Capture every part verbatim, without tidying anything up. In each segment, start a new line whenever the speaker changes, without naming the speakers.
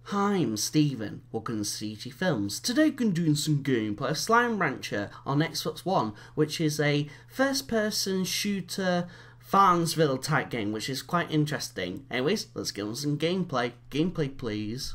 Hi, I'm Steven, welcome to C G Films. Today we're doing some gameplay of Slime Rancher on Xbox One, which is a first-person shooter Farmville type game, which is quite interesting. Anyways, let's get on some gameplay. Gameplay, please.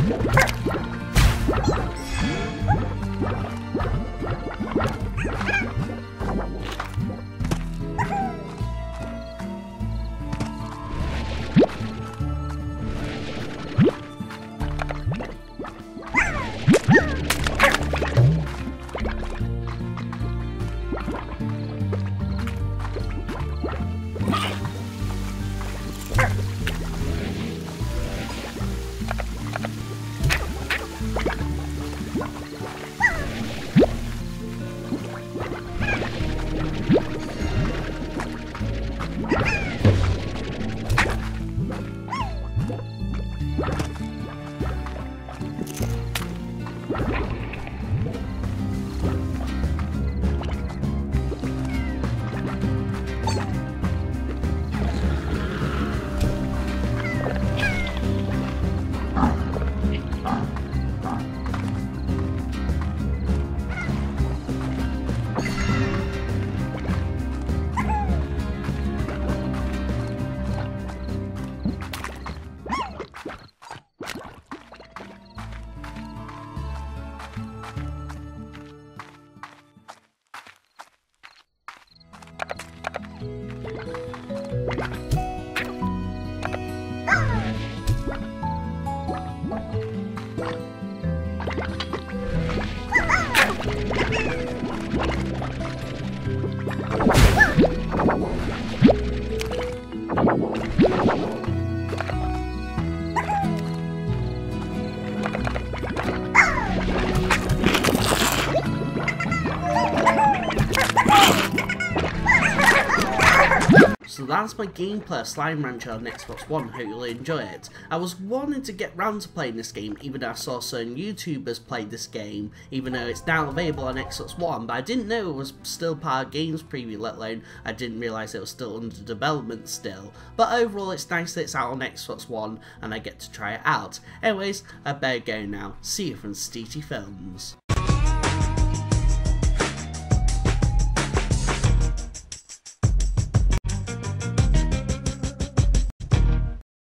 So that's my gameplay of Slime Rancher on Xbox One, hope you'll enjoy it. I was wanting to get round to playing this game, even though I saw certain YouTubers play this game, even though it's now available on Xbox One, but I didn't know it was still part of Games Preview, let alone I didn't realise it was still under development still. But overall it's nice that it's out on Xbox One and I get to try it out. Anyways, I better go now. See you from Steety Films.